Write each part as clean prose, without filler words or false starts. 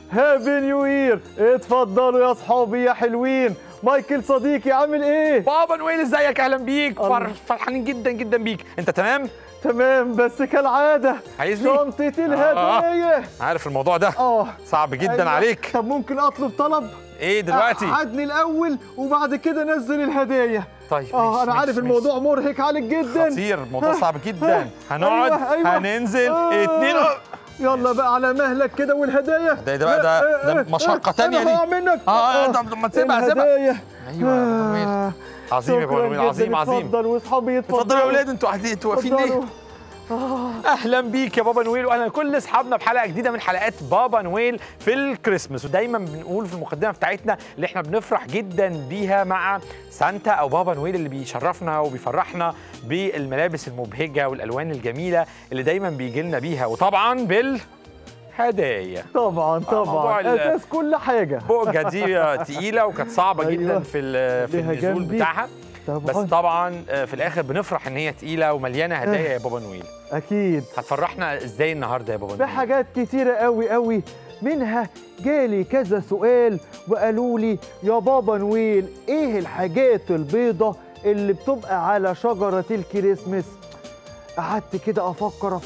هابي نيو يير. اتفضلوا يا اصحابي يا حلوين. مايكل صديقي عامل ايه؟ بابا نويل ازيك؟ اهلا بيك، فرحانين جدا جدا بيك. انت تمام؟ تمام، بس كالعاده عايزني؟ شنطة الهدايا. عارف الموضوع ده صعب جدا أيوة. عليك. طب ممكن اطلب طلب؟ ايه دلوقتي؟ قعدني الاول وبعد كده نزل الهدايا. طيب انا عارف الموضوع مرهق عليك جدا. خطير، الموضوع صعب جدا. هنقعد أيوة. هننزل اتنين. يلا بقى على مهلك كده. والهدايا ده بقى ده مشقة تانية دي. منك. طب ما تسيبها الهدايا. ايوه عظيم يا بابا نويل، عظيم عظيم. اتفضل واصحابي اتفضلوا يا اولاد. انتوا قاعدين انتوا واقفين ليه؟ اهلا بيك يا بابا نويل، واهلا كل اصحابنا بحلقه جديده من حلقات بابا نويل في الكريسماس. ودايما بنقول في المقدمه بتاعتنا اللي احنا بنفرح جدا بيها مع سانتا او بابا نويل اللي بيشرفنا وبيفرحنا بالملابس المبهجه والالوان الجميله اللي دايما بيجي لنا بيها، وطبعا هدايا. طبعا اساس كل حاجه. بقجه دي تقيله وكانت صعبه جدا في النزول بتاعها، بس طبعا في الاخر بنفرح ان هي تقيله ومليانه هدايا يا بابا نويل. اكيد. هتفرحنا ازاي النهارده يا بابا نويل؟ بحاجات كتيره قوي قوي، منها جالي كذا سؤال وقالوا لي يا بابا نويل ايه الحاجات البيضه اللي بتبقى على شجره الكريسماس؟ قعدت كده افكر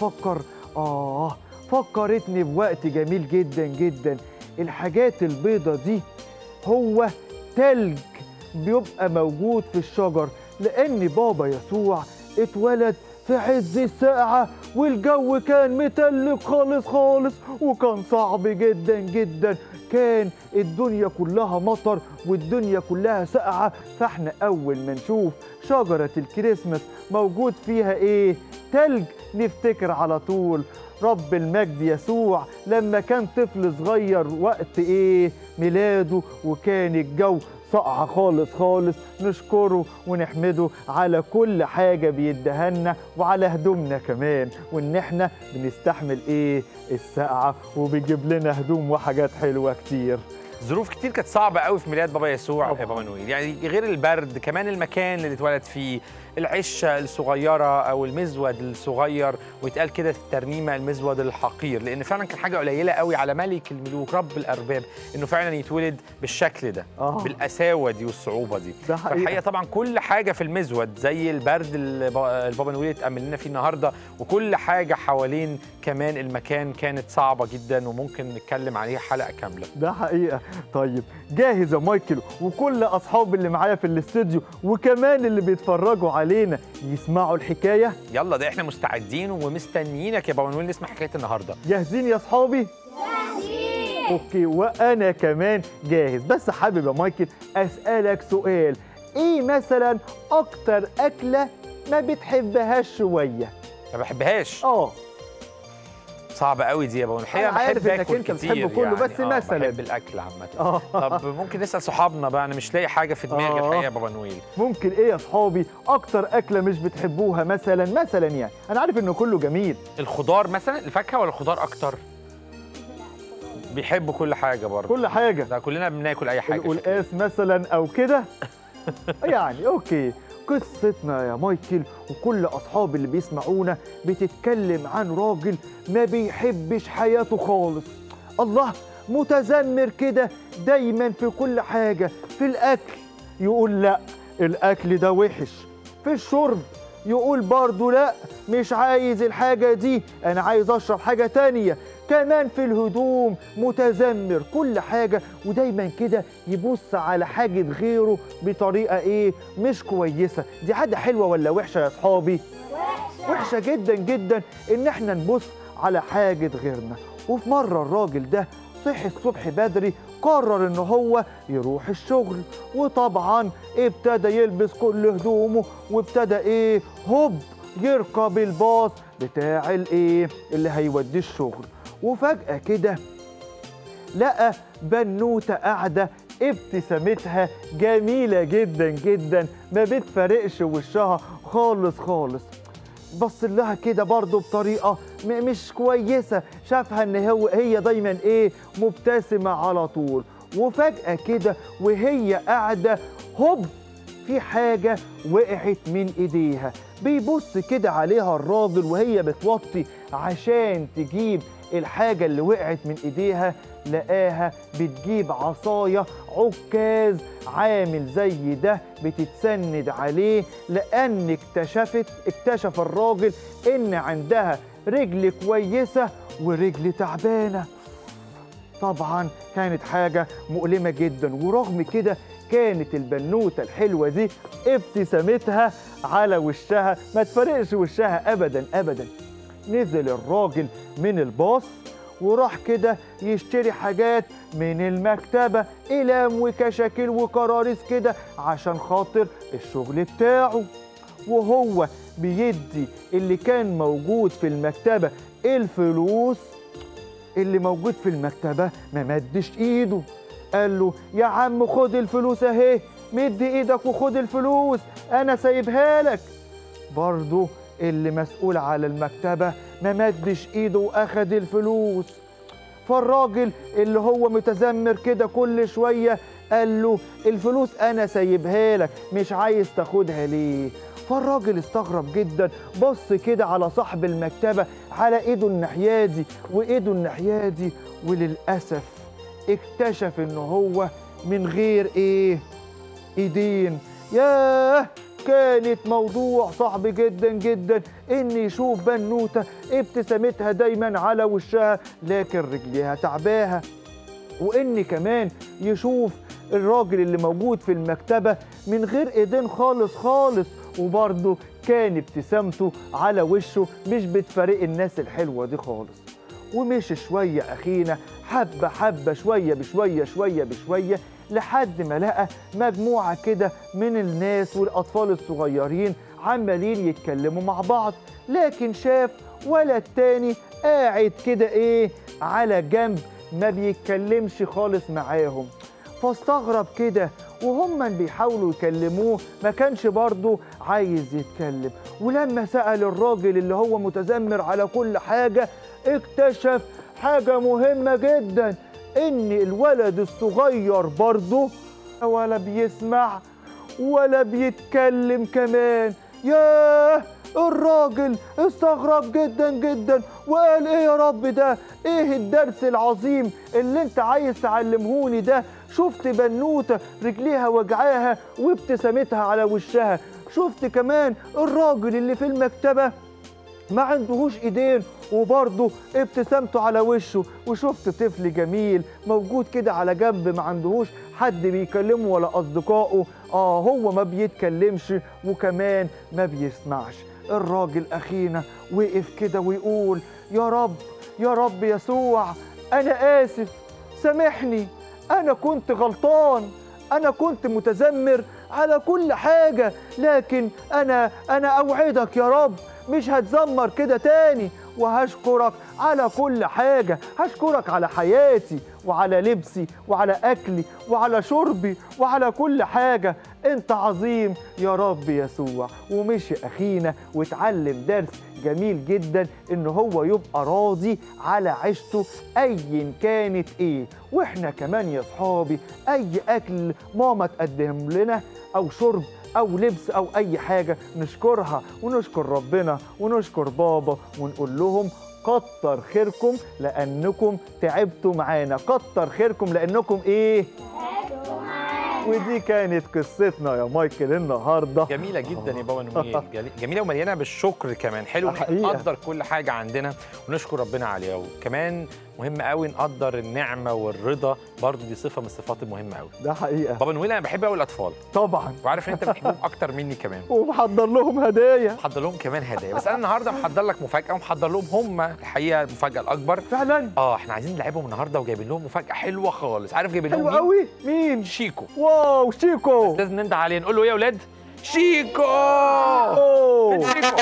فكرتني بوقت جميل جدا جدا. الحاجات البيضة دي هو تلج بيبقى موجود في الشجر، لأن بابا يسوع اتولد في عز الساعة والجو كان متلج خالص خالص، وكان صعب جدا جدا. كان الدنيا كلها مطر والدنيا كلها ساقعة. فاحنا أول ما نشوف شجرة الكريسماس موجود فيها ايه؟ تلج، نفتكر على طول رب المجد يسوع لما كان طفل صغير وقت ايه؟ ميلاده، وكان الجو ساقعة خالص خالص. نشكره ونحمده على كل حاجة بيدهنا وعلى هدومنا كمان، وان احنا بنستحمل ايه؟ السقعة، وبيجيب لنا هدوم وحاجات حلوة كتير. ظروف كتير كانت صعبة قوي في ميلاد بابا يسوع يا بابا نويل، يعني غير البرد كمان المكان اللي اتولد فيه، العشة الصغيرة أو المزود الصغير، ويتقال كده في الترنيمة المزود الحقير، لأن فعلا كان حاجة قليلة قوي على ملك الملوك رب الأرباب إنه فعلا يتولد بالشكل ده، بالقساوة دي والصعوبة دي. فالحقيقة طبعا كل حاجة في المزود زي البرد اللي بابا نويل اتأمل لنا فيه النهاردة، وكل حاجة حوالين كمان المكان كانت صعبة جدا وممكن نتكلم عليها حلقة كاملة. ده حقيقة. طيب جاهز يا مايكل وكل أصحابي اللي معايا في الاستوديو وكمان اللي بيتفرجوا علينا يسمعوا الحكاية؟ يلا ده احنا مستعدين ومستنيينك يا بابا نويل نسمع حكاية النهاردة. جاهزين يا أصحابي؟ جاهزين. أوكي، وأنا كمان جاهز. بس حابب يا مايكل أسألك سؤال، إيه مثلا أكتر أكلة ما بتحبهاش شوية؟ ما بحبهاش؟ صعبة قوي دي يا بابا. الحقيقة بحب اكل كتير بتحب كله، يعني بس مثلا بحب الاكل عامة. طب ممكن نسأل صحابنا بقى، انا مش لاقي حاجة في دماغي الحقيقة يا بابا نويل. ممكن ايه يا صحابي اكتر اكلة مش بتحبوها مثلا يعني انا عارف انه كله جميل. الخضار مثلا، الفاكهة ولا الخضار اكتر؟ بيحبوا كل حاجة برضه. كل حاجة. ده كلنا بناكل اي حاجة. القلقاس مثلا او كده. يعني اوكي، قصتنا يا مايكل وكل أصحابي اللي بيسمعونا بتتكلم عن راجل ما بيحبش حياته خالص. الله، متذمر كده دايما في كل حاجة. في الأكل يقول لا الأكل ده وحش، في الشرب يقول برضو لا مش عايز الحاجة دي، أنا عايز أشرب حاجة تانية. كمان في الهدوم متذمر كل حاجة، ودايما كده يبص على حاجة غيره بطريقة ايه؟ مش كويسة. دي عادة حلوة ولا وحشة يا صحابي؟ وحشة جدا جدا ان احنا نبص على حاجة غيرنا. وفي مرة الراجل ده صحي الصبح بدري، قرر ان هو يروح الشغل، وطبعا ابتدى يلبس كل هدومه وابتدى ايه؟ هوب يركب الباص بتاع الايه؟ اللي هيوديه الشغل. وفجأة كده لقى بنوتة قاعدة ابتسامتها جميلة جدا جدا ما بتفرقش وشها خالص خالص. بص لها كده برضه بطريقة مش كويسة، شافها ان هي دايما ايه؟ مبتسمة على طول. وفجأة كده وهي قاعدة هوب في حاجة وقعت من ايديها. بيبص كده عليها الراجل وهي بتوطي عشان تجيب الحاجة اللي وقعت من ايديها، لقاها بتجيب عصاية عكاز عامل زي ده بتتسند عليه، لأن اكتشف الراجل إن عندها رجل كويسة ورجل تعبانة. طبعا كانت حاجة مؤلمة جدا، ورغم كده كانت البنوتة الحلوة دي ابتسامتها على وشها ما تفرقش وشها أبدا أبدا. نزل الراجل من الباص وراح كده يشتري حاجات من المكتبة، أقلام وكشاكيل وكراريس كده عشان خاطر الشغل بتاعه. وهو بيدي اللي كان موجود في المكتبة الفلوس، اللي موجود في المكتبة ما مدش ايده، قال له يا عم خد الفلوس اهي، مد ايدك وخد الفلوس انا سايبها لك. برضه اللي مسؤول على المكتبة ما مدش ايده واخد الفلوس. فالراجل اللي هو متذمر كده كل شوية قال له الفلوس انا سايبها لك، مش عايز تاخدها ليه؟ فالراجل استغرب جدا، بص كده على صاحب المكتبة، على ايده الناحية دي وايده الناحية دي، وللأسف اكتشف ان هو من غير ايدين. ياه، كانت موضوع صعب جدا جدا ان يشوف بنوتة ابتسامتها دايما على وشها لكن رجليها تعباها، وان كمان يشوف الراجل اللي موجود في المكتبة من غير ايدين خالص خالص، وبرضه كان ابتسامته على وشه مش بتفارق الناس الحلوة دي خالص. ومشي شوية أخينا حبة حبة، شوية بشوية شوية بشوية، لحد ما لقى مجموعة كده من الناس والأطفال الصغيرين عمالين يتكلموا مع بعض، لكن شاف ولد تاني قاعد كده على جنب ما بيتكلمش خالص معاهم. فاستغرب كده، وهم بيحاولوا يكلموه ما كانش برضه عايز يتكلم. ولما سأل الراجل اللي هو متذمر على كل حاجة اكتشف حاجة مهمة جدا، ان الولد الصغير برضه ولا بيسمع ولا بيتكلم كمان. ياه، الراجل استغرب جدا جدا وقال ايه يا رب ده؟ ايه الدرس العظيم اللي انت عايز تعلمهوني ده؟ شفت بنوتة رجليها وجعاها وابتسامتها على وشها، شفت كمان الراجل اللي في المكتبة ما عندهوش ايدين وبرضه ابتسامته على وشه، وشفت طفل جميل موجود كده على جنب ما عندهوش حد بيكلمه ولا اصدقائه، هو ما بيتكلمش وكمان ما بيسمعش. الراجل اخينا وقف كده ويقول يا رب يا رب يسوع، انا اسف، سامحني، انا كنت غلطان، انا كنت متذمر على كل حاجة، لكن انا اوعدك يا رب مش هتذمر كده تاني، وهشكرك على كل حاجة، هشكرك على حياتي وعلى لبسي وعلى أكلي وعلى شربي وعلى كل حاجة، أنت عظيم يا رب يسوع. ومشي أخينا واتعلم درس جميل جدا إن هو يبقى راضي على عيشته أيا كانت وإحنا كمان يا صحابي أي أكل ماما تقدم لنا أو شرب أو لبس أو أي حاجة نشكرها ونشكر ربنا ونشكر بابا ونقول لهم كتر خيركم لأنكم تعبتوا معانا، كتر خيركم لأنكم تعبتوا معانا. ودي كانت قصتنا يا مايكل النهارده. جميلة جدا يا بابا نويل، جميلة ومليانة بالشكر كمان. حلو نقدر كل حاجة عندنا ونشكر ربنا عليها، وكمان مهم قوي نقدر النعمة والرضا، برضو دي صفة من الصفات المهمة قوي. ده حقيقة بابا نويل، أنا بحب قوي الأطفال طبعا، وعارف إن أنت بتحبهم أكتر مني كمان، ومحضر لهم هدايا. محضر لهم كمان هدايا، بس أنا النهارده محضر لك مفاجأة ومحضر لهم هم الحقيقة المفاجأة الأكبر فعلا. إحنا عايزين نلعبهم النهارده وجايبين لهم مفاجأة حلوة خالص. عارف جايبين لهم حلو قوي. مين؟ شيكو. واو، شيكو. بس لازم ننده عليه نقول له إيه يا ولاد؟ شيكو. فين شيكو؟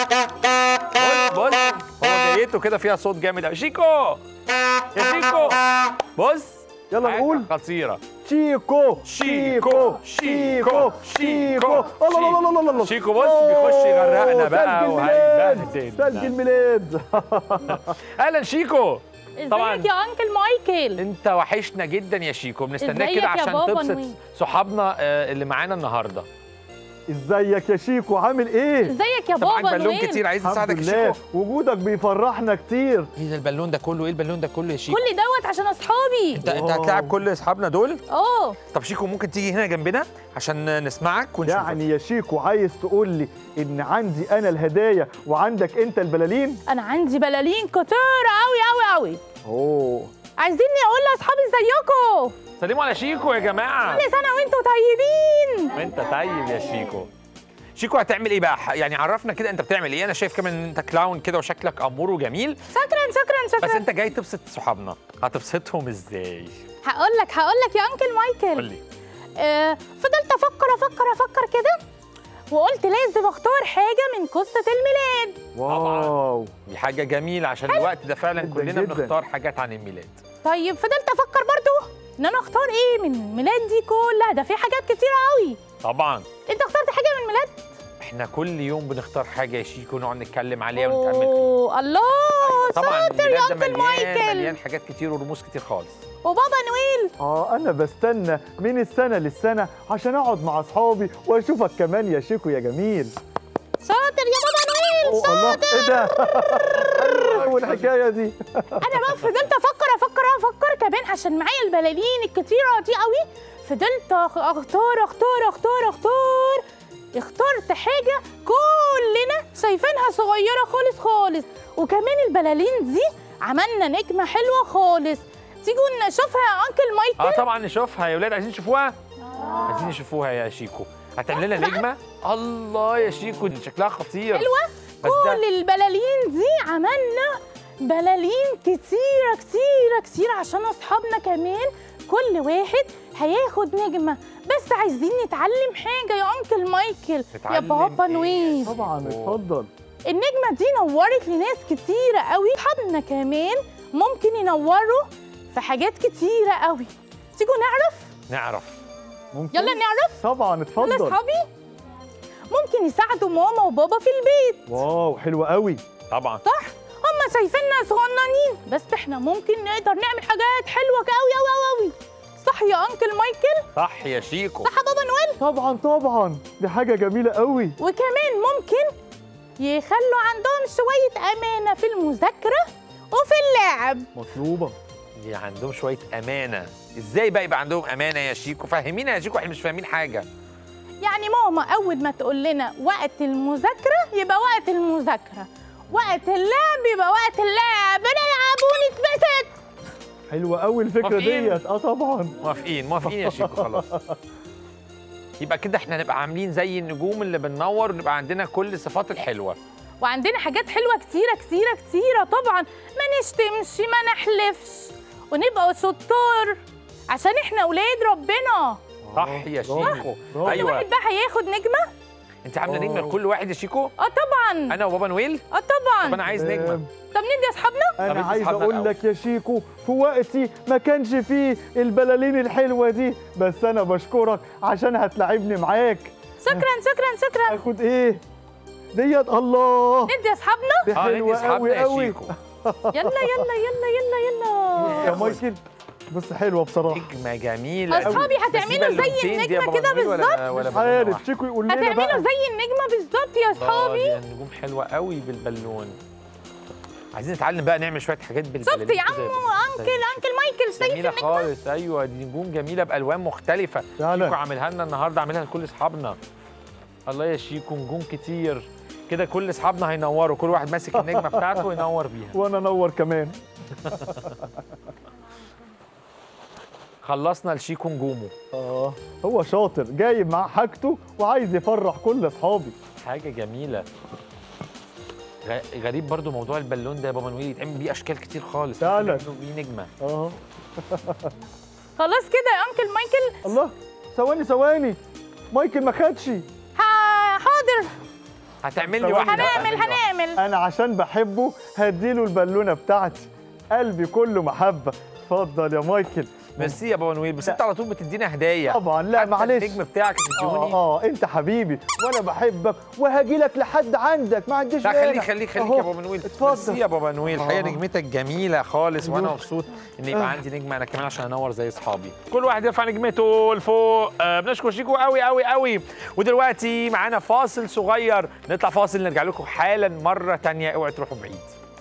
بص هو جايته كده فيها صوت جامد قوي. شيكو يا شيكو، بص يلا نقول خطيرة. شيكو شيكو شيكو شيكو الله الله الله. شيكو بص بيخش يغرقنا بقى وهيبهدل. ثلج الميلاد. اهلا شيكو. طبعا ازيك يا انكل مايكل؟ انت وحشنا جدا يا شيكو، بنستناك كده عشان تبسط صحابنا اللي معانا النهارده. ازيك يا شيكو، عامل ايه؟ ازيك يا انت معاك بابا بالون نويل؟ كتير، عايز الحمد نساعدك يا لله، شيكو. وجودك بيفرحنا كتير. ايه ده البالون ده كله؟ ايه البالون ده كله يا شيكو؟ كل دوت عشان اصحابي. انت هتلاعب كل اصحابنا دول؟ اه طب شيكو ممكن تيجي هنا جنبنا عشان نسمعك ونشوفك. يعني يا شيكو عايز تقول لي ان عندي انا الهدايا وعندك انت البلالين؟ انا عندي بلالين كتير قوي قوي قوي. اوه، عايزيني اقول لاصحابي ازيكم؟ سلموا على شيكو يا جماعه. كل سنه وانتم طيبين. وانت طيب يا شيكو. شيكو هتعمل ايه بقى؟ يعني عرفنا كده انت بتعمل ايه. انا شايف كمان ان انت كلاون كده وشكلك امور وجميل. شكرا بس انت جاي تبسط صحابنا، هتبسطهم ازاي؟ هقول لك يا انكل مايكل. قول لي. فضلت افكر كده، وقلت لازم اختار حاجه من قصه الميلاد. واو، دي حاجه جميله عشان الوقت ده فعلا جداً كلنا جداً. بنختار حاجات عن الميلاد. طيب فضلت افكر برضو ان انا اختار ايه من الميلاد دي كلها، ده في حاجات كتيره قوي. طبعا انت اخترت حاجه من الميلاد؟ احنا كل يوم بنختار حاجه يا شيكو ونقعد نتكلم عليها ونتامل فيها. اوه الله، طبعا شاطر يا الميلاد ده انكل مايكل. مليان حاجات كتير ورموز كتير خالص. وبابا نويل. انا بستنى من السنه للسنه عشان اقعد مع اصحابي واشوفك كمان يا شيكو يا جميل. شاطر يا بابا نويل، الله، ايه ده؟ حلوة الحكايه دي. انا بقى فضلت افكر كمان عشان معايا البلالين الكتيره دي قوي. فضلت اخترت حاجه كلنا شايفينها صغيره خالص، وكمان البلالين دي عملنا نجمه حلوه خالص. تيجوا نشوفها يا انكل مايكل؟ طبعا نشوفها يا ولاد، عايزين نشوفوها. عايزين نشوفوها يا شيكو. هتعمل لنا نجمه؟ الله يا شيكو دي شكلها خطير. حلوه. كل البلالين دي عملنا بلالين كتيرة عشان أصحابنا كمان. كل واحد هياخد نجمة، بس عايزين نتعلم حاجة يا أنكل مايكل يا نتعلم بابا إيه؟ نويل. طبعا اتفضل. النجمة دي نورت لناس كتيرة قوي، أصحابنا كمان ممكن ينوروا في حاجات كتيرة قوي. تيجوا نعرف. ممكن؟ يلا نعرف. طبعا يلا اتفضل. أصحابي ممكن يساعدوا ماما وبابا في البيت. واو، حلوة قوي. طبعا صح، هما شايفيننا صغننين بس احنا ممكن نقدر نعمل حاجات حلوه قوي. صح يا انكل مايكل؟ صح يا شيكو. صح يا بابا نويل؟ طبعا دي حاجة جميلة قوي. وكمان ممكن يخلوا عندهم شويه امانه في المذاكره وفي اللعب. مطلوبة. دي عندهم شويه امانه. ازاي بقى يبقى عندهم امانه يا شيكو؟ فهمينا يا شيكو، احنا مش فاهمين حاجه. يعني ماما اول ما تقول لنا وقت المذاكره يبقى وقت المذاكره، وقت اللعب يبقى وقت اللعب، نلعب ونتبسط. حلوة قوي الفكرة موافقين؟ ديت. طبعا موافقين يا شيكو. خلاص يبقى كده احنا نبقى عاملين زي النجوم اللي بننور، ونبقى عندنا كل الصفات الحلوه. وعندنا حاجات حلوه كتيره طبعا. ما نشتمش، ما نحلفش، ونبقى شطار عشان احنا اولاد ربنا. صح يا شيكو. برافو. ايوه. واحد بقى هياخد نجمه. انت عامله نجمه لكل واحد يا شيكو؟ طبعا. انا وبابا نويل. طبعا. طب انا عايز نجمه. طب ندي اصحابنا. طب انا انت عايز اصحابنا اقول الأول. لك يا شيكو، في وقتي ما كانش فيه البلالين الحلوة دي، بس انا بشكرك عشان هتلاعبني معاك. شكرا. اخد ايه ديت؟ الله، ندي اصحابنا. دي ندي حلوة اصحابنا قوي يا قوي. شيكو. يلا. يا مايكل بص، حلوة بصراحة. نجمه جميله. اصحابي بس دي هتعملوا زي بالونتين دي يا النجمه بابا كده نويل بالظبط. ولا مش بالونة عارف، واحدة؟ شيكو يقول لنا هتعملوا بقى. زي النجمه بالظبط يا اصحابي. دي نجوم حلوه قوي بالبالون. عايزين نتعلم بقى نعمل شويه حاجات بالبالون. شفت يا عم انكل مايكل شايف جميله النجمه؟ خالص. ايوه دي نجوم جميله بالوان مختلفه. فعلا. شيكو عاملها لنا النهارده، عاملها لكل اصحابنا. الله يا شيكو، نجوم كتير كده كل اصحابنا هينوروا، كل واحد ماسك النجمه بتاعته وينور بيها. وانا انور كمان. خلصنا لشيكو نجومه. هو شاطر، جايب معاه حاجته وعايز يفرح كل اصحابي. حاجه جميله. غريب برضو موضوع البالون ده يا بابا نويل، يتعمل بيه اشكال كتير خالص. فعلا. يتعمل بيه نجمه. خلاص كده يا انكل مايكل. الله، ثواني مايكل ما خدش. حاضر. هتعمل لي واحده. هنعمل. انا عشان بحبه هديله البالونه بتاعتي، قلبي كله محبه. اتفضل يا مايكل، ميرسي يا بابا نويل، بس انت على طول بتدينا هدايا. طبعا لا معلش، النجم بتاعك تديهوني. انت حبيبي وانا بحبك وهاجي لك لحد عندك، ما عنديش لا خليك يا بابا نويل. اتفضل. ميرسي يا بابا نويل، الحقيقه نجمتك جميله خالص، وانا مبسوط ان يبقى عندي نجمه انا كمان عشان انور زي اصحابي. كل واحد يرفع نجمته لفوق. بنشكر شيكو قوي قوي قوي. ودلوقتي معانا فاصل صغير، نطلع فاصل نرجع لكم حالا مره ثانيه، اوعوا تروحوا بعيد.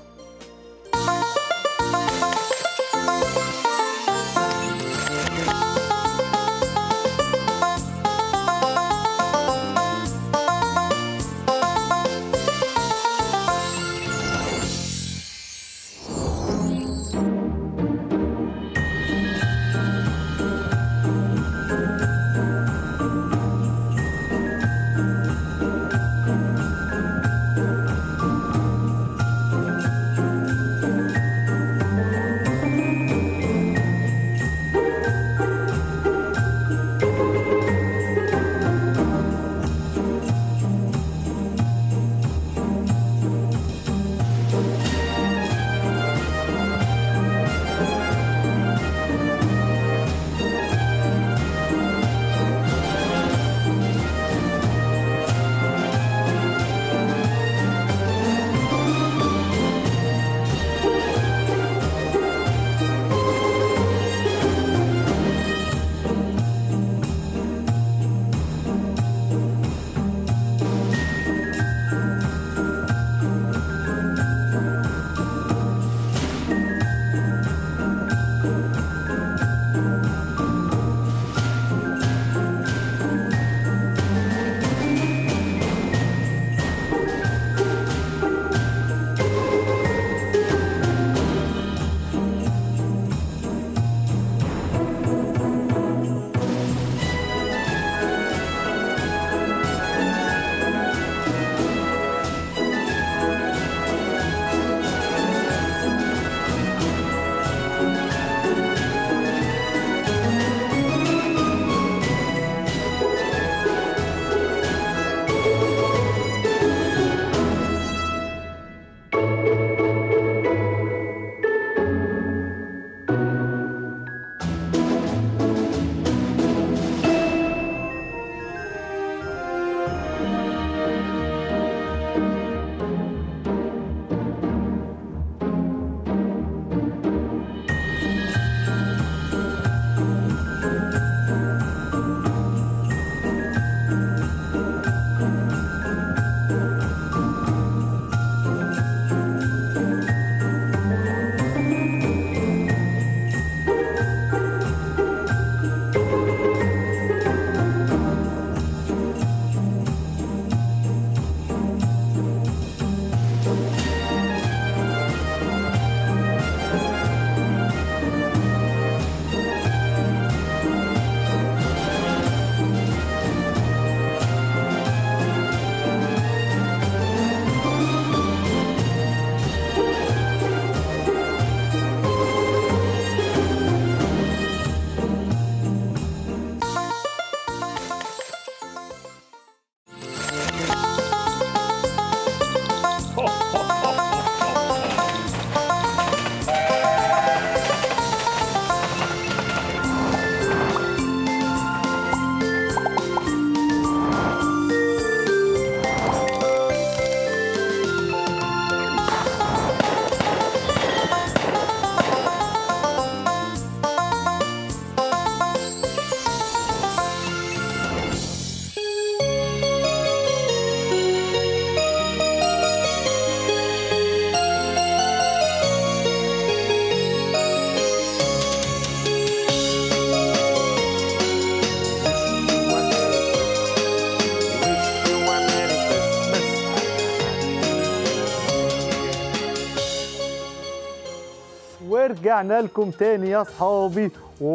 ورجعنا لكم تاني يا صحابي،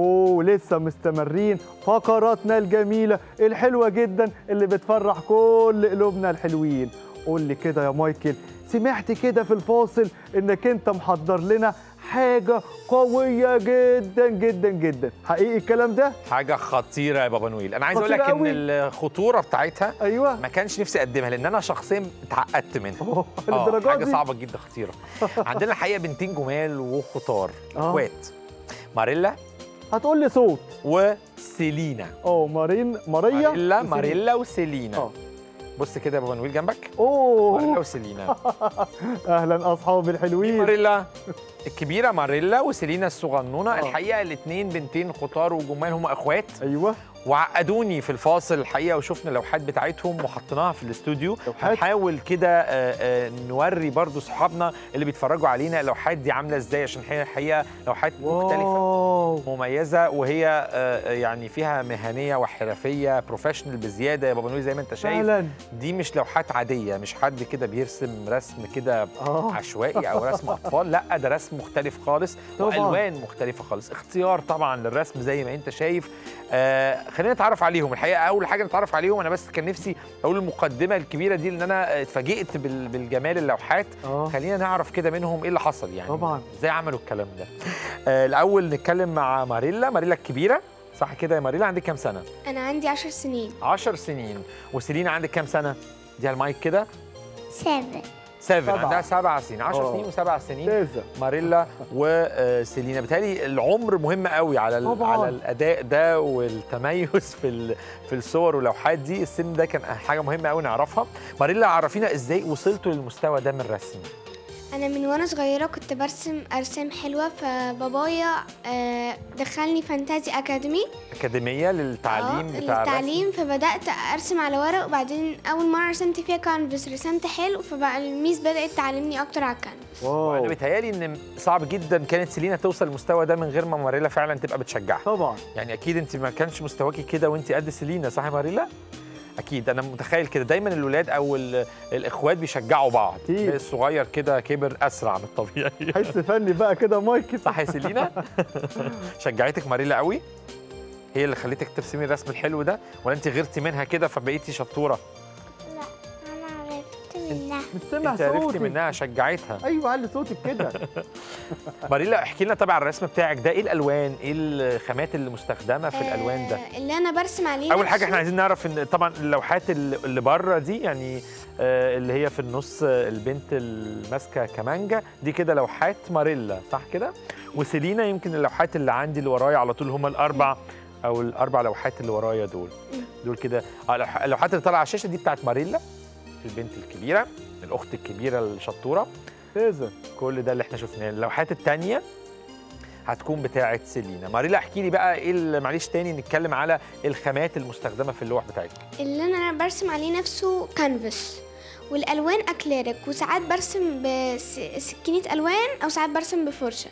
ولسه مستمرين فقراتنا الجميلة الحلوة جدا اللي بتفرح كل قلوبنا الحلوين. قول لي كده يا مايكل، سمعت كده في الفاصل انك انت محضر لنا حاجة قوية جدا جدا جدا، حقيقي الكلام ده؟ حاجة خطيرة يا بابا نويل. أنا عايز أقول لك إن الخطورة بتاعتها أيوه ما كانش نفسي أقدمها لأن أنا شخصيا اتعقدت منها. حاجة صعبة جدا خطيرة. عندنا الحقيقة بنتين جمال وخطار، إخوات، ماريلا هتقول لي صوت. وسيلينا. ماريلا ماريلا وسيلينا. بص كده يا بابا نويل جنبك. ماريلا وسيلينا. اهلا اصحابي الحلوين. ماريلا الكبيره، ماريلا وسيلينا الصغنونه. الحقيقه الاثنين بنتين خطار وجمال، هم اخوات. ايوه. وعقدوني في الفاصل الحقيقه، وشفنا اللوحات بتاعتهم وحطيناها في الاستوديو. هنحاول كده نوري برضو صحابنا اللي بيتفرجوا علينا اللوحات دي عامله ازاي، عشان هي الحقيقه لوحات مختلفه مميزه، وهي يعني فيها مهنيه وحرفيه بروفيشنال بزياده يا بابا نويل. زي ما انت شايف فعلا دي مش لوحات عاديه، مش حد كده بيرسم رسم كده عشوائي او رسم اطفال، لا ده رسم مختلف خالص والوان مختلفه خالص، اختيار طبعا للرسم زي ما انت شايف. خلينا نتعرف عليهم. الحقيقه اول حاجه نتعرف عليهم، انا بس كان نفسي اقول المقدمه الكبيره دي لان انا اتفاجئت بالجمال اللوحات. خلينا نعرف كده منهم ايه اللي حصل، يعني طبعا ازاي عملوا الكلام ده. الاول نتكلم مع ماريلا. ماريلا الكبيره صح كده يا ماريلا؟ عندك كام سنه؟ انا عندي 10 سنين. 10 سنين. وسيلينا عندك كام سنه؟ دي على المايك كده. 7. عندها 7 سنين. 10 سنين و7 سنين ماريلا وسيلينا. بالتالي العمر مهم قوي على الاداء ده والتميز في الصور واللوحات دي. السن ده كان حاجه مهمه قوي نعرفها. ماريلا عرفينا ازاي وصلتوا للمستوى ده من الرسم. انا من وانا صغيره كنت برسم ارسام حلوه، فبابايا دخلني فانتازي اكاديميه للتعليم بتاع الرسم. فبدات ارسم على ورق، وبعدين اول مره رسمت فيها كانفاس رسمت حلو، فبقى الميس بدات تعلمني اكتر على الكانفاس. وانا بيتهيالي ان صعب جدا كانت سيلينا توصل للمستوى ده من غير ما ماريلا فعلا تبقى بتشجعها. طبعا يعني اكيد انت ما كانش مستواكي كده وانت قد سيلينا، صح يا ماريلا؟ اكيد انا متخيل كده. دايما الولاد او الاخوات بيشجعوا بعض. الصغير كده كبر اسرع من الطبيعي. حس فني بقى كده مايك. صح يا سيلينا؟ شجعتك ماريلا قوي؟ هي اللي خليتك ترسمي الرسم الحلو ده، ولا انت غيرتي منها كده فبقيتي شطوره؟ لا انا عرفت منها. مش سامع انت صوتي. عرفتي منها، شجعتها. ايوه علي صوتك كده. ماريلا احكي لنا طبعا الرسم بتاعك ده، ايه الالوان، ايه الخامات اللي مستخدمه في الالوان ده؟ اللي انا برسم عليه اول حاجه احنا عايزين نعرف ان طبعا اللوحات اللي بره دي، يعني اللي هي في النص البنت الماسكه كمانجا دي كده لوحات ماريلا صح كده؟ وسيلينا يمكن اللوحات اللي عندي اللي ورايا على طول هم الاربع لوحات اللي ورايا دول كده. اللوحات اللي طالعه على الشاشه دي بتاعت ماريلا البنت الكبيره، الاخت الكبيره الشطوره. كل ده اللي احنا شفناه. اللوحات الثانيه هتكون بتاعه سيلينا. ماريلا احكي لي بقى ايه معلش تاني نتكلم على الخامات المستخدمه في اللوح بتاعتك. اللي انا برسم عليه نفسه كانفاس، والالوان اكليريك، وساعات برسم بسكينه الوان او ساعات برسم بفرشه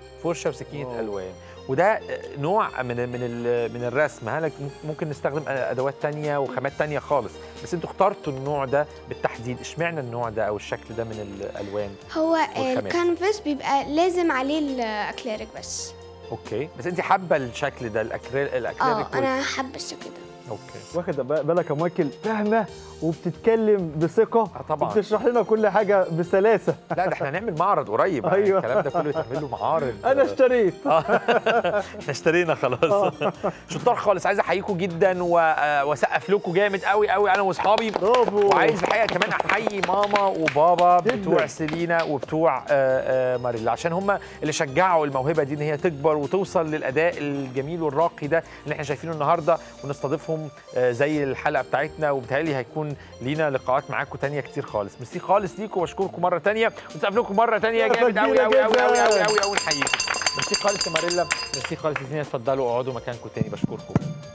وسكينه الوان. وده نوع من الرسم. هل ممكن نستخدم ادوات تانية وخامات تانية خالص، بس انتوا اخترتوا النوع ده بالتحديد، اشمعنى النوع ده او الشكل ده من الالوان؟ هو الكانفاس بيبقى لازم عليه الاكليريك بس. اوكي، بس انت حابه الشكل ده الاكليريك؟ انا حابه الشكل ده. اوكي. واخد بالك يا مايكل فاهمه وبتتكلم بثقه. طبعا وبتشرح لنا كل حاجه بسلاسه. لا ده احنا هنعمل معرض قريب. أيوة. الكلام ده كله يتعمل له معارض. انا اشتريت. احنا اشترينا خلاص. شطار خالص. عايز احييكم جدا واسقف لكم جامد قوي قوي انا واصحابي. برافو. وعايز الحقيقه كمان احيي ماما وبابا بتوع سيلينا وبتوع ماريلا، عشان هم اللي شجعوا الموهبه دي ان هي تكبر وتوصل للاداء الجميل والراقي ده اللي احنا شايفينه النهارده، ونستضيفهم زي الحلقه بتاعتنا. وبالتالي هيكون لينا لقاءات معاكم تانية كتير خالص. ميرسي خالص ليكم واشكركم مره تانية، ونسقف لكم مره تانية جامد قوي قوي قوي قوي قوي قوي قوي. نحييكم. ميرسي خالص يا ماريلا، ميرسي خالص يا سيدنا. اتفضلوا اقعدوا مكانكم تاني. بشكركم.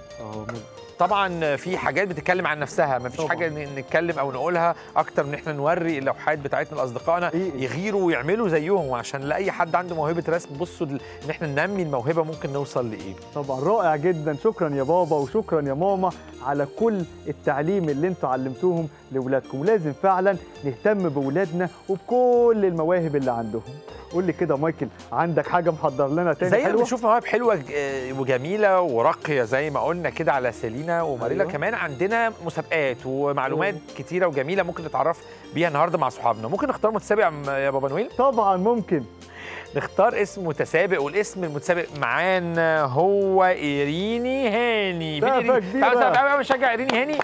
طبعا في حاجات بتتكلم عن نفسها، ما فيش حاجه نتكلم او نقولها اكتر من احنا نوري اللوحات بتاعتنا لاصدقائنا يغيروا ويعملوا زيهم، وعشان لاي حد عنده موهبه رسم بصوا ان احنا ننمي الموهبه ممكن نوصل لايه. طبعا رائع جدا. شكرا يا بابا وشكرا يا ماما على كل التعليم اللي انتوا علمتوهم لاولادكم. ولازم فعلا نهتم باولادنا وبكل المواهب اللي عندهم. قول لي كده مايكل، عندك حاجه محضر لنا تاني زي حلوه؟ بنشوف مواهب حلوه وجميله وراقيه زي ما قلنا كده على سيلينا وماريلا. أيوة. كمان عندنا مسابقات ومعلومات كتيره وجميله ممكن نتعرف بيها النهارده مع صحابنا. ممكن نختار متسابق يا بابا نويل؟ طبعا ممكن نختار اسم متسابق، والاسم المتسابق معانا هو إيريني هاني. تعالوا نشجع إيريني هاني.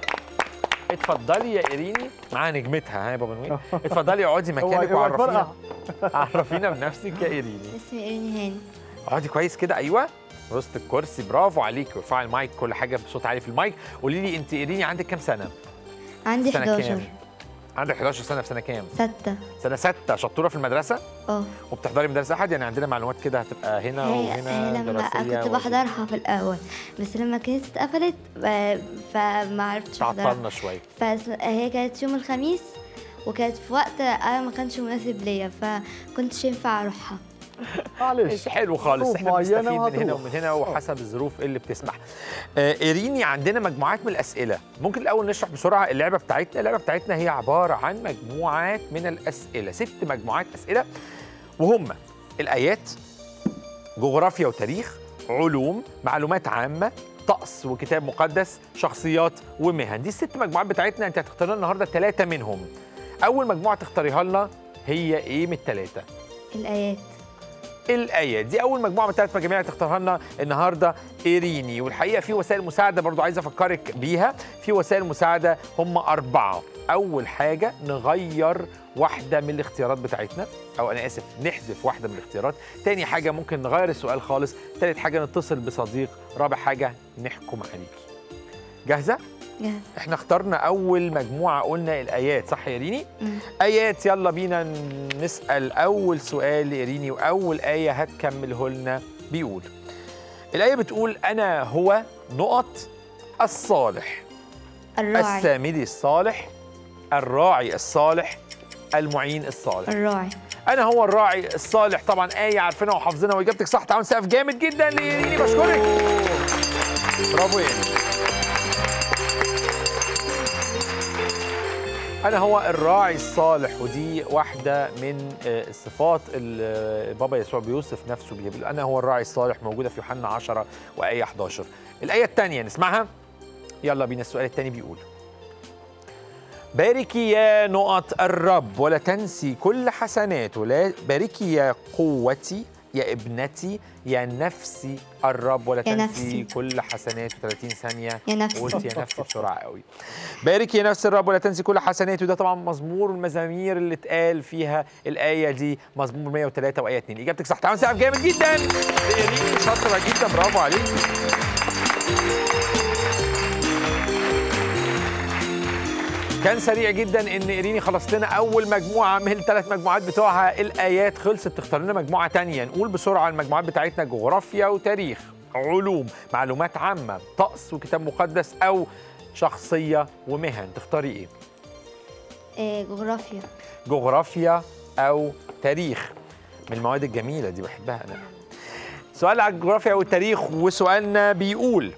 اتفضلي يا إيريني، معاها نجمتها يا بابا نويل. اتفضلي اقعدي مكانك وعرفينا بنفسك يا إيريني. اسمي إيريني هاني. اقعدي كويس كده، ايوه وسط الكرسي، برافو عليك. وارفعي المايك، كل حاجه بصوت عالي في المايك. قولي لي انت ايريني عندك كام سنه؟ عندي سنة 11. كام؟ عندك 11 سنه، في سنه كام؟ 6. سنه 6. شطوره في المدرسه؟ اه وبتحضري مدرسه احد؟ يعني عندنا معلومات كده هتبقى هنا وهنا لما دراسيه كنت بحضرها في الاول، بس لما كانت اتقفلت فما عرفتش احضرها. تعطلنا شويه. فهي كانت يوم الخميس، وكانت في وقت انا ما كانش مناسب ليا، فكنتش ينفع اروحها. معلش حلو خالص، ظروف احنا معينة بنستفيد من هنا وهتروح. ومن هنا وحسب الظروف اللي بتسمح. ايريني عندنا مجموعات من الاسئله، ممكن الاول نشرح بسرعه اللعبه بتاعتنا. اللعبه بتاعتنا هي عباره عن مجموعات من الاسئله، 6 مجموعات اسئله، وهم الايات، جغرافيا وتاريخ، علوم، معلومات عامه، طقس وكتاب مقدس، شخصيات ومهن. دي ال6 مجموعات بتاعتنا. انت هتختار لنا النهارده 3 منهم. اول مجموعه تختاريها لنا هي ايه من ال3؟ الآيات. الآيات دي أول مجموعة من 3 مجاميع هتختارها لنا النهارده إيريني. والحقيقة في وسائل مساعدة برضو عايز أفكرك بيها. في وسائل مساعدة هم 4. أول حاجة نغير واحدة من الاختيارات بتاعتنا، أو أنا آسف نحذف واحدة من الاختيارات. تاني حاجة ممكن نغير السؤال خالص. تالت حاجة نتصل بصديق. رابع حاجة نحكم عليكي. جاهزة؟ جاهز. احنا اخترنا اول مجموعه، قلنا الايات، صح يا ايريني؟ ايات. يلا بينا نسال اول سؤال لايريني، واول ايه هتكمله لنا بيقول، الايه بتقول انا هو نقط الصالح، الراعي. السامري الصالح، الراعي الصالح، المعين الصالح. الراعي. انا هو الراعي الصالح. طبعا ايه عارفينها وحافظينها، واجابتك صح. تعالوا نسقف جامد جدا لايريني. بشكرك، برافو يا ايريني. أنا هو الراعي الصالح، ودي واحدة من الصفات اللي بابا يسوع بيوصف نفسه بيها. بيقول أنا هو الراعي الصالح، موجودة في يوحنا 10 وآية 11. الآية الثانية نسمعها. يلا بينا. السؤال الثاني بيقول باركي يا نقط الرب ولا تنسي كل حسناته، لا باركي يا قوتي يا ابنتي يا نفسي الرب ولا تنسي نفسي. كل حسناته. 30 ثانية. يا نفسي. قلت يا نفسي بسرعة قوي. بارك يا نفس الرب ولا تنسي كل حسناته. ده طبعا مزمور المزامير اللي اتقال فيها الآية دي، مزمور 103 وآية 2. إجابتك صح. تعالوا نسقف جامد جدا. إيريني شاطرة جدا، برافو عليك. كان سريع جدا ان ايريني خلصت لنا اول مجموعه من ال3 مجموعات بتوعها. الايات خلصت. تختار لنا مجموعه ثانيه. نقول بسرعه المجموعات بتاعتنا: جغرافيا وتاريخ، علوم، معلومات عامه، طقس وكتاب مقدس، او شخصيه ومهن. تختاري ايه؟ جغرافيا. جغرافيا او تاريخ، من المواد الجميله دي، بحبها انا. سؤال على الجغرافيا والتاريخ، وسؤالنا بيقول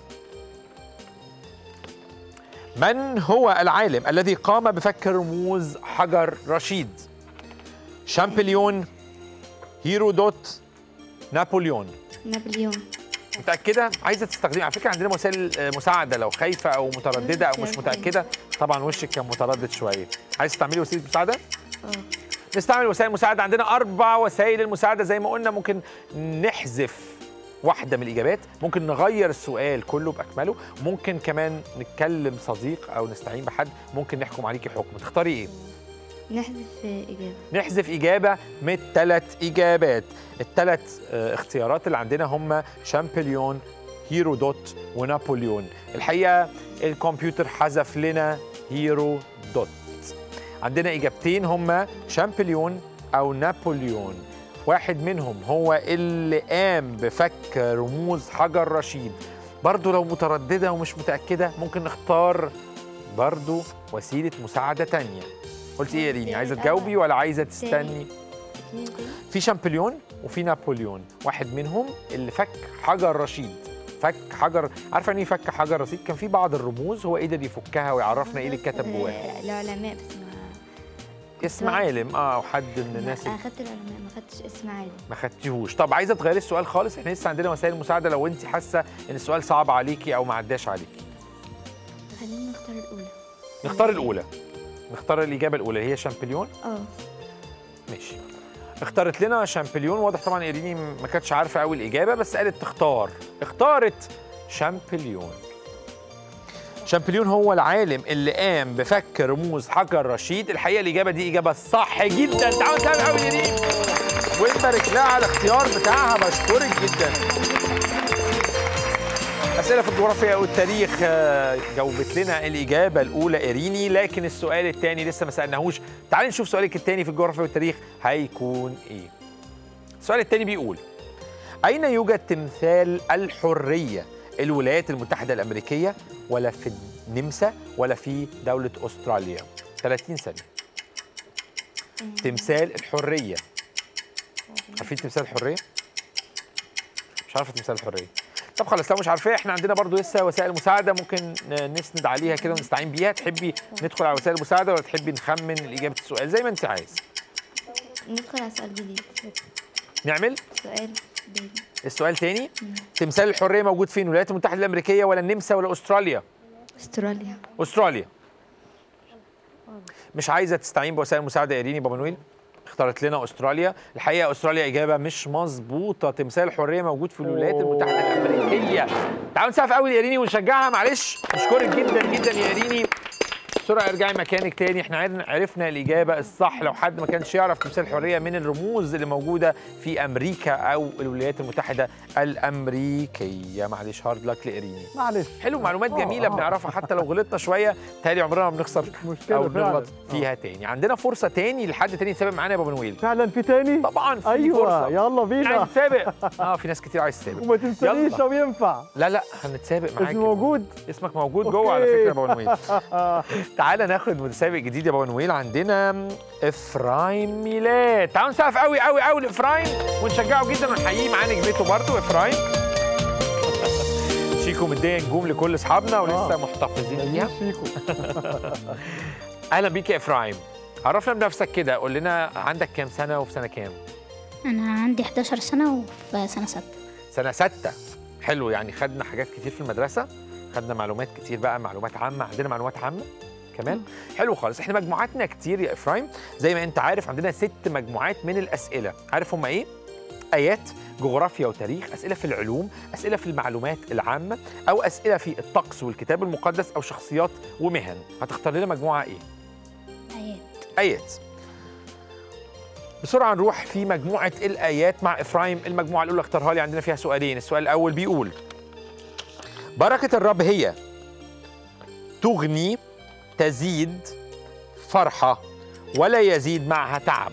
من هو العالم الذي قام بفك رموز حجر رشيد؟ شامبليون، هيرودوت، نابليون. نابليون. متأكدة؟ عايزة تستخدمي، على فكرة عندنا وسائل مساعدة لو خايفة أو مترددة أو مش متأكدة. طبعا وشك كان متردد شوية. عايزة تستعملي وسيلة مساعدة؟ نستعمل وسائل مساعدة. عندنا 4 وسائل المساعدة زي ما قلنا. ممكن نحذف واحدة من الإجابات، ممكن نغير السؤال كله بأكمله، ممكن كمان نتكلم صديق أو نستعين بحد، ممكن نحكم عليكي حكم. تختاري إيه؟ نحذف إجابة. نحذف إجابة من ال3 إجابات. ال3 اختيارات اللي عندنا هم شامبليون، هيرودوت، ونابليون. الحقيقة الكمبيوتر حذف لنا هيرودوت. عندنا إجابتين هم شامبليون أو نابليون. واحد منهم هو اللي قام بفك رموز حجر رشيد. برضو لو مترددة ومش متأكدة ممكن نختار برضو وسيلة مساعدة تانية. قلتي ايه يا ريني؟ عايزة تجاوبي ولا عايزة تستني؟ في شامبليون وفي نابليون. واحد منهم اللي فك حجر رشيد. فك حجر، عارفة يعني ايه فك حجر رشيد؟ كان في بعض الرموز هو قدر يفكها ويعرفنا ايه اللي اتكتب جواها. العلماء بس اسم عالم او حد من الناس. انا اخدت العلماء، ما اخدتش اسم عالم. ما خدتيهوش. طب عايزه تغيري السؤال خالص؟ احنا لسه عندنا وسائل مساعده لو انت حاسه ان السؤال صعب عليكي او ما عداش عليكي. خلينا نختار الاولى. نختار الاولى. نختار الاجابه الاولى اللي هي شامبليون. ماشي. اختارت لنا شامبليون. واضح طبعا ايريني ما كانتش عارفه قوي الاجابه بس قالت تختار. اختارت شامبليون. شامبليون هو العالم اللي قام بفك رموز حجر رشيد. الحقيقه الاجابه دي اجابه صح جدا. تعالوا نسقف قوي ايريني. ونبارك لها على الاختيار بتاعها، بشكرك جدا. أسئلة في الجغرافيا والتاريخ جاوبت لنا الإجابة الأولى إيريني، لكن السؤال الثاني لسه ما سألناهوش. تعالي نشوف سؤالك الثاني في الجغرافيا والتاريخ هيكون إيه. السؤال الثاني بيقول: أين يوجد تمثال الحرية؟ الولايات المتحدة الأمريكية ولا في النمسا ولا في دولة أستراليا؟ 30 ثانية. تمثال الحرية. عارفين تمثال الحرية؟ مش عارفة تمثال الحرية. طب خلاص لو مش عارفاه احنا عندنا برضو لسه وسائل مساعدة ممكن نسند عليها كده ونستعين بيها. تحبي ندخل على وسائل المساعدة ولا تحبي نخمن إجابة السؤال زي ما أنت عايز؟ ندخل على سؤال جديد. نعمل؟ سؤال جديد. السؤال تاني؟ تمثال الحرية موجود فين؟ الولايات المتحدة الأمريكية ولا النمسا ولا أستراليا؟ استراليا. أستراليا. مش عايزة تستعين بوسائل المساعدة يا إيريني بابا نويل؟ اختارت لنا أستراليا. الحقيقة أستراليا إجابة مش مظبوطة، تمثال الحرية موجود في الولايات المتحدة الأمريكية. تعالوا نسقف قوي يا إيريني ونشجعها. معلش أشكرك جدا جدا يا إيريني. بسرعة ارجعي مكانك تاني. احنا عرفنا الإجابة الصح. لو حد ما كانش يعرف تمثال الحرية من الرموز اللي موجودة في أمريكا أو الولايات المتحدة الأمريكية. معلش هارد لك لإيريني. معلش حلو، معلومات جميلة بنعرفها حتى لو غلطنا شوية. تهيألي عمرنا ما بنخسر أو بنغلط فيها تاني. عندنا فرصة تاني لحد تاني يتسابق معانا يا بابا نويل. فعلا في تاني؟ طبعا في أيوة فرصة. يلا بينا عايز تسابق. في ناس كتير عايز تسابق. وما تنسانيش لو ينفع. لا هنتسابق معاك. اسمي موجود؟ اسمك موجود جوه على فكرة يا بابا نويل. تعالى ناخد متسابق جديد يا بابا نويل. عندنا إفرايم ميلاد. تعالوا نسقف قوي قوي قوي لإفرايم ونشجعه جدا ونحييه معاه نجمته برضه. إفرايم شيكو مدية نجوم لكل أصحابنا ولسه محتفظين بيها. شيكو. أهلا بيك يا إفرايم. عرفنا بنفسك كده، قول لنا عندك كام سنة وفي سنة كام؟ أنا عندي 11 سنة وفي سنة 6. سنة 6. حلو، يعني خدنا حاجات كتير في المدرسة، خدنا معلومات كتير بقى، معلومات عامة. عندنا معلومات عامة كمان. حلو خالص. احنا مجموعاتنا كتير يا إفرايم زي ما انت عارف. عندنا 6 مجموعات من الأسئلة. عارف هم ايه؟ آيات، جغرافيا وتاريخ، أسئلة في العلوم، أسئلة في المعلومات العامة، أو أسئلة في الطقس والكتاب المقدس، أو شخصيات ومهن. هتختار لنا مجموعة ايه؟ آيات. بسرعة نروح في مجموعة الآيات مع إفرايم. المجموعة الأولى اختارها لي، عندنا فيها سؤالين. السؤال الأول بيقول: بركة الرب هي تغني، تزيد، فرحة، ولا يزيد معها تعب.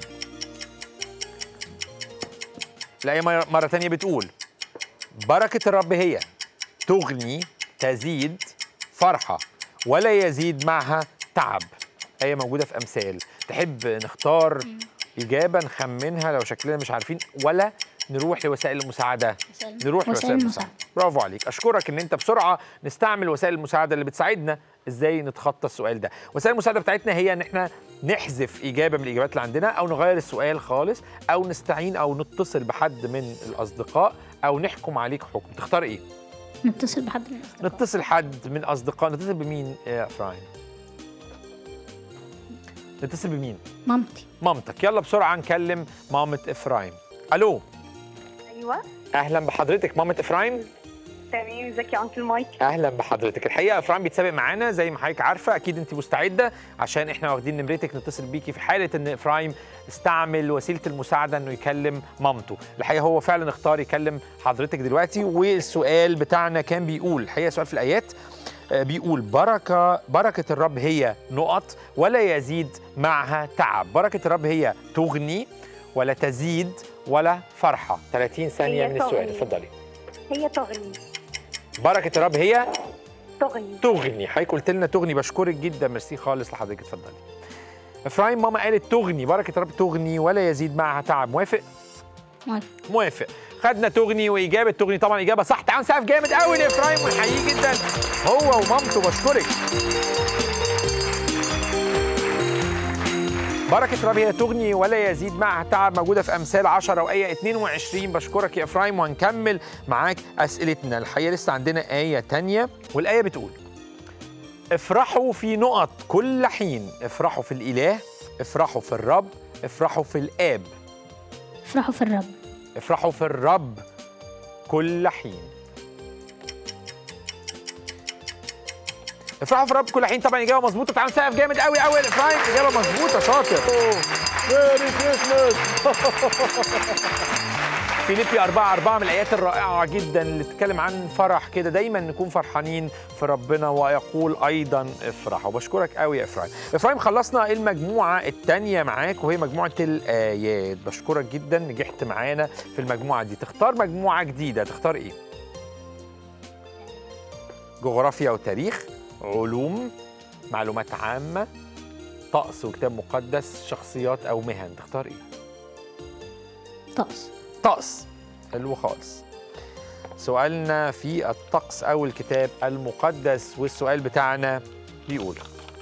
الآية مرة تانية بتقول: بركة الرب هي تغني، تزيد، فرحة، ولا يزيد معها تعب. آية موجودة في أمثال. تحب نختار إجابة نخمنها لو شكلنا مش عارفين، ولا نروح لوسائل المساعدة؟ نروح لوسائل المساعدة. برافو عليك. أشكرك إن أنت بسرعة نستعمل وسائل المساعدة اللي بتساعدنا إزاي نتخطى السؤال ده. وسائل المساعدة بتاعتنا هي إن إحنا نحذف إجابة من الإجابات اللي عندنا، أو نغير السؤال خالص، أو نستعين أو نتصل بحد من الأصدقاء، أو نحكم عليك حكم. تختار إيه؟ نتصل بحد من الأصدقاء. نتصل حد من أصدقاء. نتصل بمين يا إفرايم؟ نتصل بمين؟ مامتي. مامتك. يلا بسرعة نكلم مامة إفرايم. ألو. ايوه أهلا بحضرتك مامة إفرايم. تمام. ازيك يا انكل مايك؟ اهلا بحضرتك. الحقيقه افرايم بيتسابق معانا زي ما حضرتك عارفه. اكيد انت مستعده عشان احنا واخدين نمرتك نتصل بيكي في حاله ان افرايم استعمل وسيله المساعده انه يكلم مامته. الحقيقه هو فعلا اختار يكلم حضرتك دلوقتي. والسؤال بتاعنا كان بيقول، الحقيقه سؤال في الايات بيقول: بركه الرب هي نقط ولا يزيد معها تعب. بركه الرب هي تغني ولا تزيد ولا فرحه. 30 ثانيه من السؤال. اتفضلي. هي تغني. بركة الرب هي تغني. حضرتك قلت لنا تغني. بشكرك جدا، ميرسي خالص لحضرتك. اتفضلي. إفرايم ماما قالت تغني، بركة الرب تغني ولا يزيد معها تعب. موافق؟ موافق. خدنا تغني وإجابة تغني طبعا إجابة صح. تعالوا نسقف جامد قوي لإفرايم ونحييه جدا هو ومامته. بشكرك. بركة الرب هي تغني ولا يزيد معها تعب، موجودة في أمثال 10 وآية 22. بشكرك يا إفرايم وهنكمل معاك أسئلتنا. الحقيقة لسه عندنا آية تانية، والآية بتقول: افرحوا في نقط كل حين، افرحوا في الإله، افرحوا في الرب، افرحوا في الآب. افرحوا في الرب. افرحوا في الرب كل حين. افرحوا في الرب كل حين. طبعا إجابة مظبوطة. تعالوا نسقف جامد قوي قوي لإفرايم. إجابة مظبوطة. شاطر. ميري كريسماس. فيليبي 4:4 من الآيات الرائعة جدا اللي بتتكلم عن فرح كده، دايما نكون فرحانين في ربنا، ويقول أيضا افرحوا. بشكرك قوي يا إفرايم. إفرايم خلصنا المجموعة الثانية معاك وهي مجموعة الآيات، بشكرك جدا نجحت معانا في المجموعة دي. تختار مجموعة جديدة، تختار إيه؟ جغرافيا وتاريخ، علوم، معلومات عامة، طقس وكتاب مقدس، شخصيات أو مهن، تختار إيه؟ طقس. طقس، حلو خالص. سؤالنا في الطقس أو الكتاب المقدس، والسؤال بتاعنا بيقول: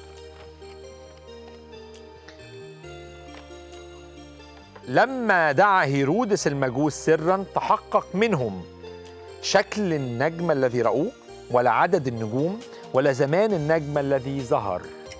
لما دعا هيرودس المجوس سرا تحقق منهم شكل النجم الذي رأوه، ولا عدد النجوم، ولا زمان النجم الذي ظهر.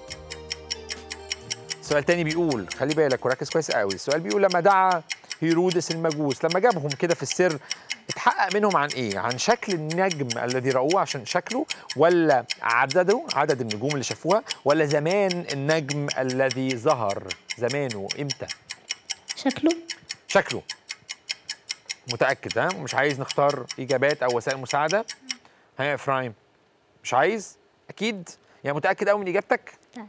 السؤال تاني بيقول، خلي بالك وركز كويس قوي، السؤال بيقول لما دعا هيرودس المجوس، لما جابهم كده في السر اتحقق منهم عن ايه؟ عن شكل النجم الذي رأوه عشان شكله، ولا عدد النجوم اللي شافوها، ولا زمان النجم الذي ظهر؟ زمانه امتى؟ شكله. متأكد؟ ها، مش عايز نختار إجابات أو وسائل مساعدة؟ ها يا إفرايم، مش عايز؟ أكيد؟ يعني متأكد أوي من إجابتك؟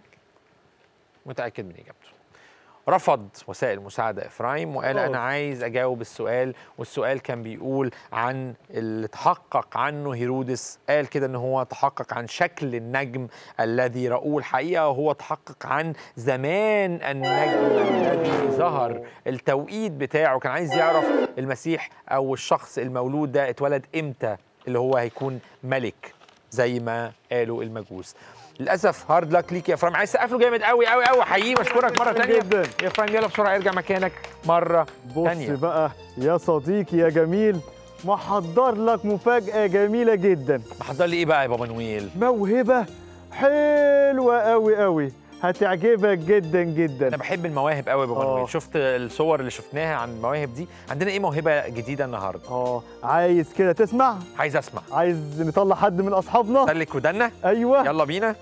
متأكد من إجابته. رفض وسائل مساعدة إفرايم وقال أنا عايز أجاوب السؤال، والسؤال كان بيقول عن اللي تحقق عنه هيرودس، قال كده إن هو تحقق عن شكل النجم الذي رأوه الحقيقة، وهو تحقق عن زمان النجم الذي ظهر، التوقيت بتاعه، كان عايز يعرف المسيح أو الشخص المولود ده اتولد إمتى اللي هو هيكون ملك زي ما قالوا المجوس. للاسف هارد لك ليك يا افرايم، عايز تسقف له جامد قوي قوي قوي، حقيقي بشكرك مره ثانيه جدا يا افرايم. يلا بسرعه ارجع مكانك مره ثانيه. بص بقى يا صديقي يا جميل، محضر لك مفاجاه جميله جدا. محضر لي ايه بقى يا بابا نويل؟ موهبه حلوه قوي قوي، هتعجبك جدا جدا. انا بحب المواهب قوي يا بابا نويل. شفت الصور اللي شفناها عن المواهب دي؟ عندنا ايه موهبه جديده النهارده؟ عايز كده تسمع؟ عايز اسمع. عايز نطلع حد من اصحابنا؟ سلك ودنا. ايوه يلا بينا.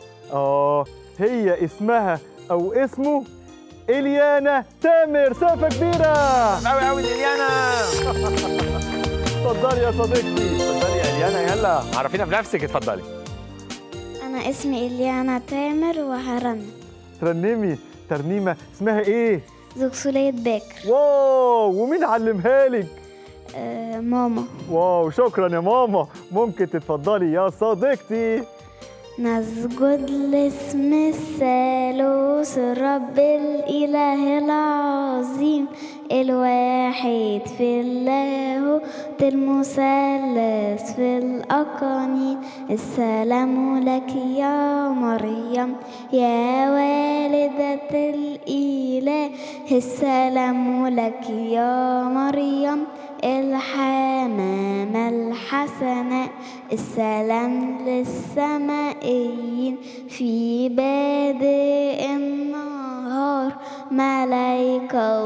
هي اسمها او اسمه إليانا تامر. سقفة كبيرة قوي قوي لإليانا. اتفضلي يا صديقتي. اتفضلي يا إليانا، يلا عرفينا بنفسك، اتفضلي. أنا اسمي إليانا تامر وهرنم. ترنمي ترنيمة اسمها إيه؟ زوكسولية باكر. واو، ومين علمها لك؟ ماما. واو، شكرا يا ماما. ممكن تتفضلي يا صديقتي. نسجد لاسم الثالوث الرب الإله العظيم الواحد في اللاهوت المثلث في الأقانيم. السلام لك يا مريم يا والدة الإله، السلام لك يا مريم الحمامة الحسناء. السلام للسمائيين في بادئ النهار، ملائكة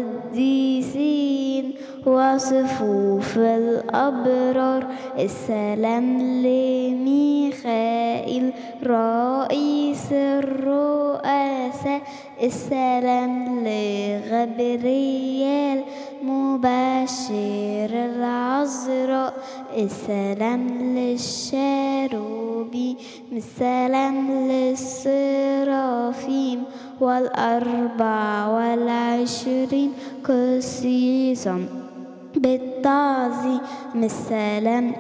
وقديسين وصفوف الأبرار. السلام لميخائيل رئيس الرؤساء. السلام لغبريال مبشر العذراء. السلام للشاروبي. السلام للسرافيم وال24 قسيسا بالتعظيم. السلام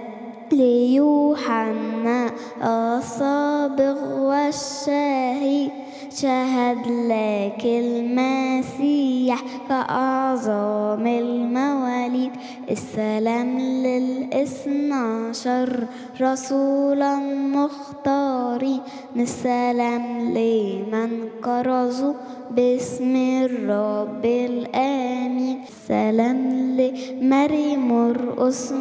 ليوحنا الصابغ والشهيد، شهد لك المسيح كأعظم المواليد. السلام لل12 رسولا مختارين. السلام لمن كرزوا باسم الرب الآمين. السلام لمريم مرقس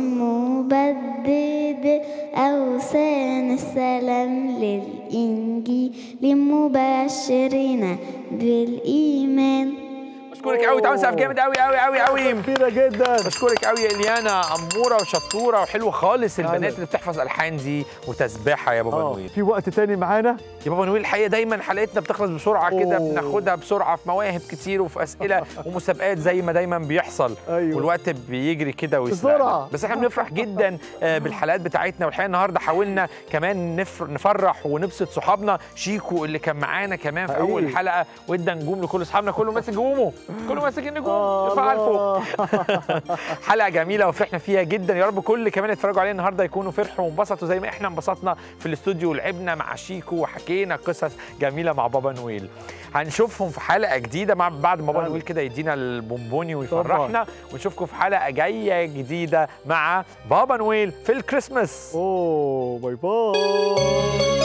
مبدد أوثان. السلام للإنجيل مبشرين بالإيمان. بشكرك قوي، تعالوا نسقف جامد قوي قوي قوي قوي. كبيره جدا. بشكرك قوي يا اليانا، اموره وشطوره وحلوه خالص البنات اللي بتحفظ الحان دي وتسبيحه يا بابا نويل. في وقت تاني معانا يا بابا نويل؟ الحقيقه دايما حلقتنا بتخلص بسرعه كده، بناخدها بسرعه في مواهب كتير وفي اسئله ومسابقات زي ما دايما بيحصل. أيوة. والوقت بيجري كده ويسرقنا، بس احنا بنفرح جدا بالحلقات بتاعتنا. والحقيقه النهارده حاولنا كمان نفرح ونبسط صحابنا. شيكو اللي كان معانا كمان في اول الحلقه وادى نجوم لكل اصحابنا، كله ماسك نجومه، كله ماسك النجوم ارفعها لفوق. حلقه جميله وفرحنا فيها جدا. يا رب كل كمان اتفرجوا علينا النهارده يكونوا فرحوا وانبسطوا زي ما احنا انبسطنا في الاستوديو ولعبنا مع شيكو وحكينا قصص جميله مع بابا نويل. هنشوفهم في حلقه جديده بعد ما بابا نويل كده يدينا البونبوني ويفرحنا، ونشوفكم في حلقه جايه جديده مع بابا نويل في الكريسماس. باي باي.